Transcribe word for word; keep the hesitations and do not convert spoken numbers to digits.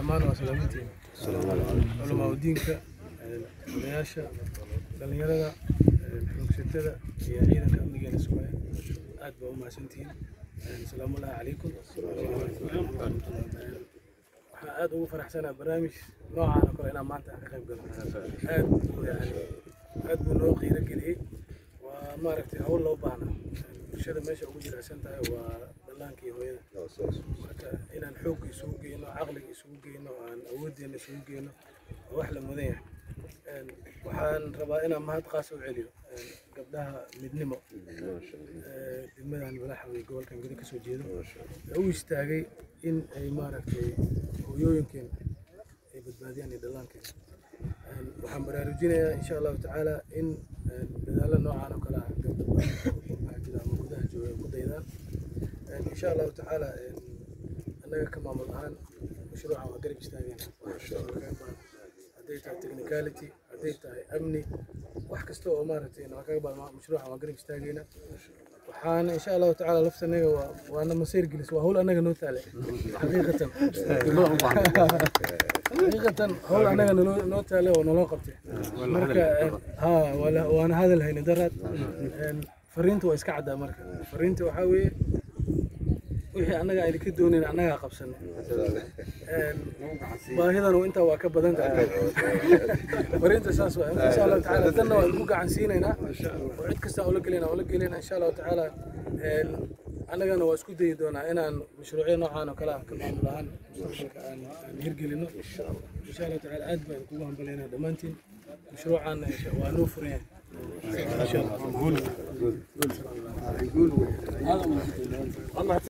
dhammaan waa salaamintiin culumada diinka odayaasha dhalinyarada xogsatada iyo ciidanka amniga Soomaaliya aad baa u mahadsantiin salaamu alaykum waxaan aad ugu faraxsanahay barnaamij noocan oo kale inaan maanta ka qayb galo aad yani aad buu noo qiiro geliyay waa maaragtay hawl loo baahnaa bulshada meesha ugu jiraasan tahay waa dhallaankii hooyada marka inaan xoog isugu geyno caqliga isugu geyno aan awooddeena isugu geyno wax la mudan yahay waxaan rabaa inaan mahad qaas u celiyo gabdhaha midnimo degmadan Walaxawey gobolkan gari ka soo jeedo oo istaagay in ay maaragtay hooyooyinkeen ay badbaadiyaan dhallaankeen waxaan baraarujinayaa insha Allah taala in dadaalo noocan oo kale ah gabdhaha ama gudaha jooga ku daydaan insha Allah taala anaga ka maamul ahaan mashruuca waa garab istaagayna hadday tahay technicality hadday tahay amni wax kasta oo maaragtay waa kaga baa mashruuca waa garab istaagayna waxaan insha Allah taala laftanaga waana masiir gelis waa hawl anaga noo taale xaqiiqatan xaqiiqatan hawl anaga noo taale oo noo qabtay marka ha wala waana hadal hayna darad fariintu waa iska cadaa marka fariintu waxa weeye wixii anaga ay ka doonayna anaga qabsanay baahidan inta waa ka badan tahay fariinta saas waa insha Allah taala tanna waa ku gacan siinayna oo cid kasta oo la galina oo la galina insha Allah taala anagana waa isku dayi doonaa inaan mashruucyo noocan oo kale ah ka maamulahan mustaqbalka aan hirgelino insha Allah insha Allah taala aad baan kugu hambaleyna dhamaantiin mashruucan waa noo furiyay insha Allah